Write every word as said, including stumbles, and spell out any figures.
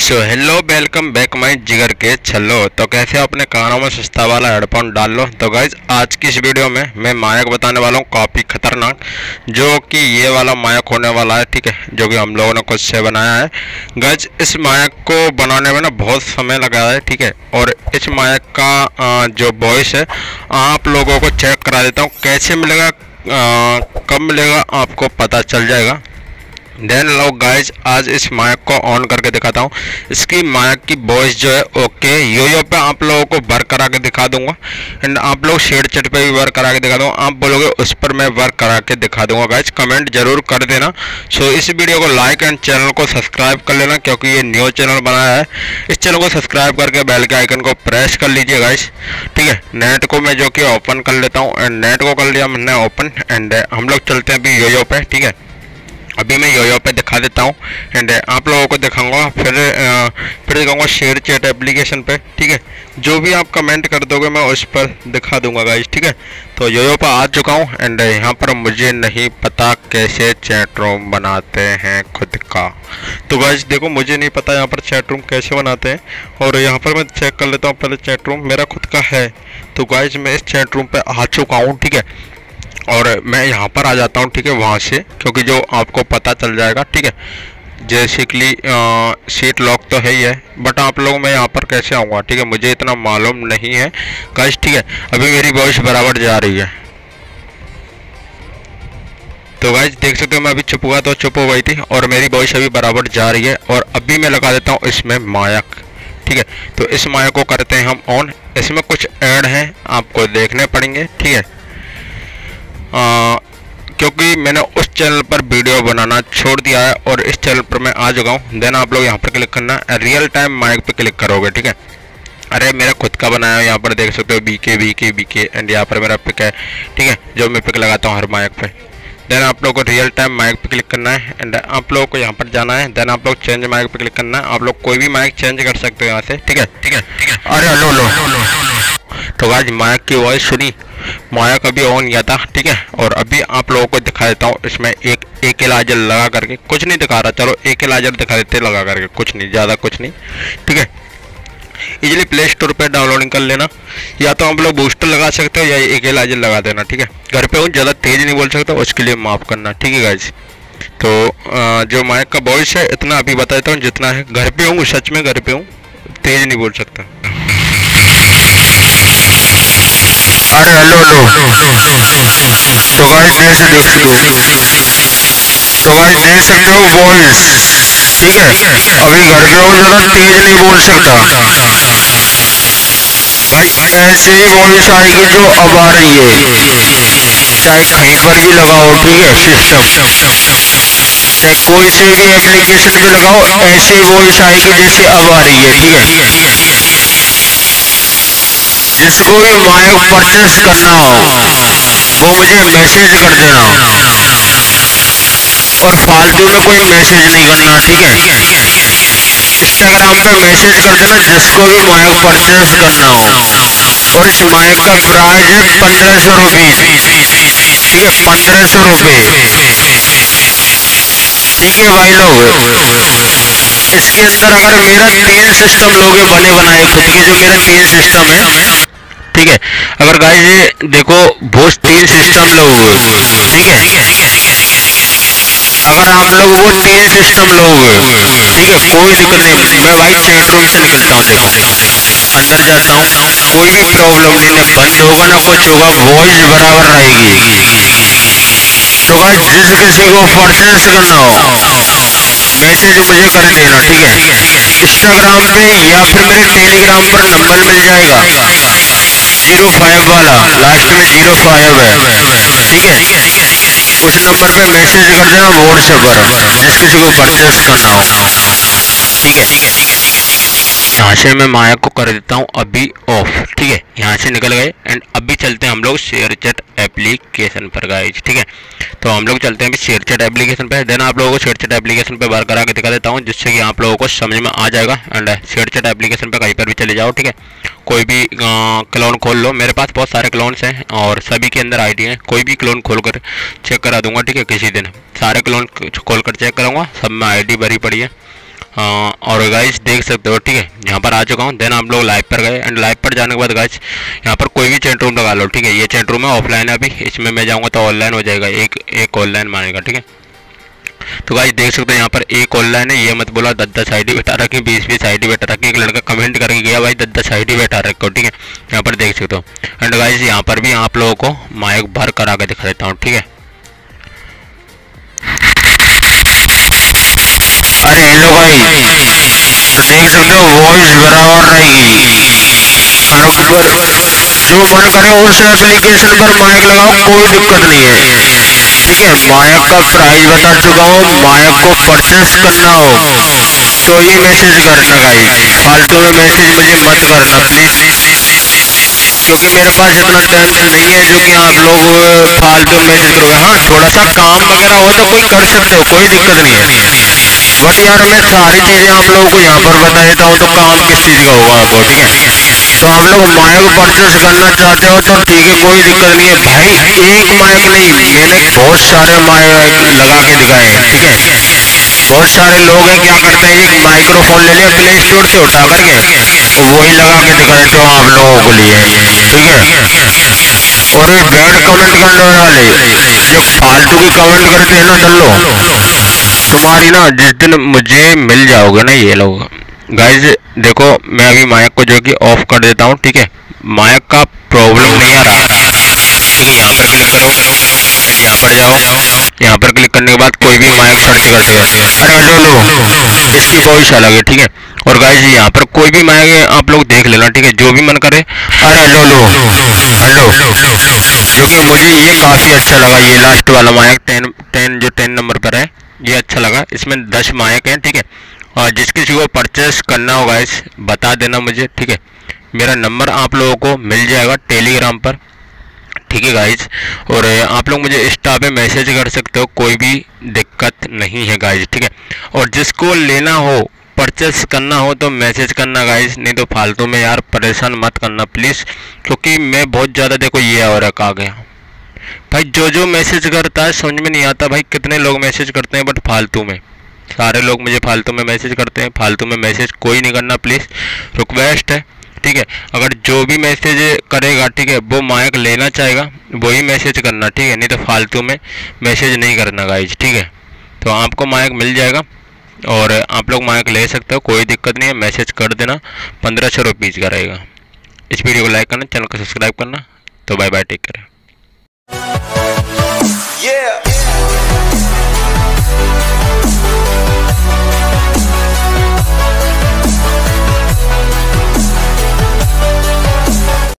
So hello welcome back my जिगर के छल्लो। तो कैसे अपने कानों में सस्ता वाला हेडफोन डाल लो। तो गाइज आज की इस वीडियो में मैं माइक बताने वाला हूँ काफ़ी खतरनाक, जो कि ये वाला माइक होने वाला है, ठीक है, जो कि हम लोगों ने खुद से बनाया है। गाइज इस माइक को बनाने में ना बहुत समय लगा है, ठीक है, और इस माइक का जो वॉइस है आप लोगों को चेक करा देता हूँ कैसे मिलेगा, कब मिलेगा आपको पता चल जाएगा। देन लो गाइज आज इस माइक को ऑन करके दिखाता हूँ। इसकी माइक की वॉइस जो है ओके यो यो पे आप लोगों को वर्क करा के दिखा दूंगा, एंड आप लोग शेड चैट पे भी वर्क करा के दिखा दूंगा। आप बोलोगे उस पर मैं वर्क करा के दिखा दूंगा। गाइज कमेंट जरूर कर देना। सो इस वीडियो को लाइक एंड चैनल को सब्सक्राइब कर लेना, क्योंकि ये न्यू चैनल बनाया है। इस चैनल को सब्सक्राइब करके बेल के आइकन को प्रेस कर लीजिए गाइज, ठीक है। नेट को मैं जो कि ओपन कर लेता हूँ, एंड नेट को कर लिया मैंने ओपन, एंड हम लोग चलते हैं अभी यो यो पे, ठीक है। अभी मैं योयो पे दिखा देता हूँ, एंड आप लोगों को दिखाऊंगा, फिर आ, फिर दिखाऊंगा शेयर चैट एप्लीकेशन पे, ठीक है। जो भी आप कमेंट कर दोगे मैं उस पर दिखा दूंगा गाइस, ठीक है। तो योयो पे आ चुका हूँ, एंड यहाँ पर मुझे नहीं पता कैसे चैट रूम बनाते हैं खुद का। तो गाइस देखो मुझे नहीं पता यहाँ पर चैट रूम कैसे बनाते हैं, और यहाँ पर मैं चेक कर लेता हूँ पहले। चैट रूम मेरा खुद का है। तो गाइस मैं इस चैट रूम पे आ चुका हूँ, ठीक है, और मैं यहाँ पर आ जाता हूँ, ठीक है, वहाँ से, क्योंकि जो आपको पता चल जाएगा, ठीक है। बेसिकली सीट लॉक तो है ही है, बट आप लोग मैं यहाँ पर कैसे आऊँगा, ठीक है, मुझे इतना मालूम नहीं है गाइस, ठीक है। अभी मेरी वॉइस बराबर जा रही है। तो गाइस देख सकते हो मैं अभी चुप हुआ तो चुप हो गई थी, और मेरी वॉइस अभी बराबर जा रही है। और अभी मैं लगा देता हूँ इसमें माइक, ठीक है। तो इस माइक को करते हैं हम ऑन। इसमें कुछ ऐड हैं आपको देखने पड़ेंगे, ठीक है, आ, क्योंकि मैंने उस चैनल पर वीडियो बनाना छोड़ दिया है और इस चैनल पर मैं आ चुका हूँ। देन आप लोग यहाँ पर क्लिक करना, रियल टाइम माइक पे क्लिक करोगे, ठीक है। अरे मेरा खुद का बनाया है, यहाँ पर देख सकते हो बीके बीके बीके, एंड यहाँ पर मेरा पिक है, ठीक है, जो मैं पिक लगाता हूँ हर माइक पे। देन आप लोग को रियल टाइम माइक पे क्लिक करना है, एंड आप लोगों को यहाँ पर जाना है। देन आप लोग चेंज माइक पे क्लिक करना है। आप लोग कोई भी माइक चेंज कर सकते हो यहाँ से, ठीक है, ठीक है, ठीक है। अरे लो लो तो गाइस माइक की वॉइस सुनी, माइक अभी ऑन किया था, ठीक है। और अभी आप लोगों को दिखा देता हूँ इसमें एक एक इलाजर लगा करके, कुछ नहीं दिखा रहा, चलो एक इलाजर दिखा देते लगा करके, कुछ नहीं, ज़्यादा कुछ नहीं, ठीक है। इजीली प्ले स्टोर पे डाउनलोडिंग कर लेना, या तो आप लोग बूस्टर लगा सकते हो या एक इलाजर लगा देना, ठीक है। घर पे हूँ, ज़्यादा तेज नहीं बोल सकता, उसके लिए माफ़ करना, ठीक है गाइस। तो जो माइक का वॉइस है इतना अभी बता देता हूँ जितना है। घर पे हूँ, सच में घर पे हूँ, तेज नहीं बोल सकता। अरे हेलो लो तो गाइस देख सकते हो, तो गाइस देख सकते हो वॉइस, ठीक है। अभी घर पे हूँ, ज़्यादा तेज नहीं बोल सकता भाई। ऐसे ही वॉइस आएगी जो अब आ रही है, चाहे कहीं पर भी लगाओ, ठीक है, सिस्टम चाहे कोई से भी एप्लीकेशन पे लगाओ, ऐसे वॉइस आएगी जैसे अब आ रही है, ठीक है। जिसको भी माइक परचेस करना हो वो मुझे मैसेज कर देना, और फालतू में कोई मैसेज नहीं करना, ठीक है। इंस्टाग्राम पे मैसेज कर देना जिसको भी माइक परचेस करना हो। और इस माइक का प्राइस है पंद्रह सौ रुपीज, ठीक है, पंद्रह सौ रुपये, ठीक है भाई लोग। इसके अंदर अगर मेरा तीन सिस्टम लोगे बने बनाए खुद के, जो मेरा तीन सिस्टम है, ठीक है। अगर गाइस ये देखो वो तीन सिस्टम लोगे, ठीक है, अगर आप लोग वो तीन सिस्टम लोगे, ठीक है, कोई दिक्कत नहीं। मैं भाई चैट रूम से निकलता हूँ, देखो अंदर जाता हूँ, कोई भी प्रॉब्लम नहीं, ना बंद होगा ना कुछ होगा, वॉइस बराबर रहेगी। तो गाइस जिस किसी को परचेस करना हो मैसेज मुझे कर देना, ठीक है, इंस्टाग्राम पे या फिर मेरे टेलीग्राम पर नंबर मिल जाएगा जीरो फाइव वाला, लास्ट में जीरो फाइव है, ठीक है। उस नंबर पे मैसेज कर देना व्हाट्सएप पर, जिस किसी को परचेस करना हो, ठीक है। यहाँ से मैं माइक को कर देता हूँ अभी ऑफ, ठीक है, यहाँ से निकल गए। एंड अभी चलते हैं हम लोग शेयर चैट एप्लीकेशन पर गाइस, ठीक है। तो हम लोग चलते हैं अभी शेयर चैट एप्लीकेशन पे। देन आप लोगों को शेयर चैट एप्लीकेशन पे बार करा के दिखा देता हूँ, जिससे कि आप लोगों को समझ में आ जाएगा। एंड शेयर चैट एप्लीकेशन पे कहीं पर भी चले जाओ, ठीक है, कोई भी क्लोन खोल लो। मेरे पास बहुत सारे क्लोन्स हैं और सभी के अंदर आईडी है, कोई भी क्लोन खोल कर चेक करा दूंगा, ठीक है। किसी दिन सारे क्लोन खोल कर चेक करूँगा, सब में आईडी भरी पड़ी है। हाँ, और गाइस देख सकते हो, ठीक है, यहाँ पर आ चुका हूँ। देन आप लोग लाइव पर गए एंड लाइव पर जाने के बाद गाइस यहाँ पर कोई भी चैट रूम लगा लो, ठीक है। ये चैट रूम है, ऑफलाइन है अभी, इसमें मैं जाऊँगा तो ऑनलाइन हो जाएगा, एक एक ऑनलाइन मानेगा, ठीक है। तो गाइस देख सकते हो यहाँ पर एक ऑनलाइन है, ये मत बोला दस दस आई डी बैठा रखी, बीस बीस आई डी बैठा रखी। एक लड़का कमेंट करके गया भाई दस दस आई डी बैठा रखो, ठीक है, यहाँ पर देख सकते हो। एंड गाइस यहाँ पर भी आप लोगों को माइक भर कर आके दिखा देता हूँ, ठीक है। अरे हेलो भाई, तो देख सकते हो वॉइस बराबर रहेगी, हर ऊपर जो मन करे उस एप्लीकेशन पर माइक लगाओ, कोई दिक्कत नहीं है, ठीक है। माइक का प्राइस बता चुका हूँ, माइक को परचेस करना हो तो ये मैसेज करना गाइस, फालतू में मैसेज मुझे मत करना प्लीज, क्योंकि मेरे पास इतना टाइम तो नहीं है जो कि आप लोग फालतू मैसेज करोगे। हाँ, थोड़ा सा काम वगैरह हो तो कोई कर सकते हो, कोई दिक्कत नहीं है, बट यार मैं सारी चीज़ें आप लोगों को यहाँ पर बता देता हूँ तो काम किस चीज़ का होगा आपको, ठीक है। तो आप लोग माइक परचेस करना चाहते हो तो ठीक है, कोई दिक्कत नहीं है भाई। एक माइक नहीं, मैंने बहुत सारे माइक लगा के दिखाए हैं, ठीक है। बहुत सारे लोग हैं क्या करते हैं, एक माइक्रोफोन ले लिया प्ले स्टोर से उठा करके वही लगा के दिखा देते हो आप लोगों को लिए, ठीक है। और ये बैड कमेंट करने वाले जो फालतू की कमेंट करते हैं ना डल्लो, तुम्हारी ना जिस दिन मुझे मिल जाओगे ना ये लोग। गाइज देखो मैं अभी माइक को जो कि ऑफ कर देता हूँ, ठीक है। माइक का प्रॉब्लम नहीं आ रहा, ठीक है। यहाँ पर क्लिक करो एंड यहाँ पर जाओ, यहाँ पर क्लिक करने के बाद कोई भी माइक सर्च करते हैं, अरे लो लो इसकी वॉइस अलग है, ठीक है। और गाइज यहाँ पर कोई भी माइक आप लोग देख लेना, ठीक है, जो भी मन करे। अरे लो लो हेलो, जो कि मुझे ये काफ़ी अच्छा लगा, ये लास्ट वाला माइक टेन टेन जो टेन नंबर पर है, ये अच्छा लगा। इसमें दस माइक हैं, ठीक है। और जिस किसी को परचेस करना होगा इस बता देना मुझे, ठीक है। मेरा नंबर आप लोगों को मिल जाएगा टेलीग्राम पर, ठीक है गाइज। और आप लोग मुझे इंस्टा पे मैसेज कर सकते हो, कोई भी दिक्कत नहीं है गाइज, ठीक है। और जिसको लेना हो परचेस करना हो तो मैसेज करना गाइज, नहीं तो फालतू में यार परेशान मत करना प्लीज़, क्योंकि मैं बहुत ज़्यादा देखो ये और आ गया भाई, जो जो मैसेज करता है समझ में नहीं आता भाई। कितने लोग मैसेज करते हैं बट फालतू में, सारे लोग मुझे फालतू में मैसेज करते हैं। फालतू में मैसेज कोई नहीं करना प्लीज़, रिक्वेस्ट है, ठीक है। अगर जो भी मैसेज करेगा, ठीक है, वो माइक लेना चाहेगा वही मैसेज करना, ठीक है, नहीं तो फालतू में मैसेज नहीं करना गाइज, ठीक है। तो आपको माइक मिल जाएगा और आप लोग माइक ले सकते हो, कोई दिक्कत नहीं है। मैसेज कर देना, पंद्रह सौ रुपीज़ का रहेगा। इस वीडियो को लाइक करना, चैनल को सब्सक्राइब करना। तो bye bye, take care. Yeah.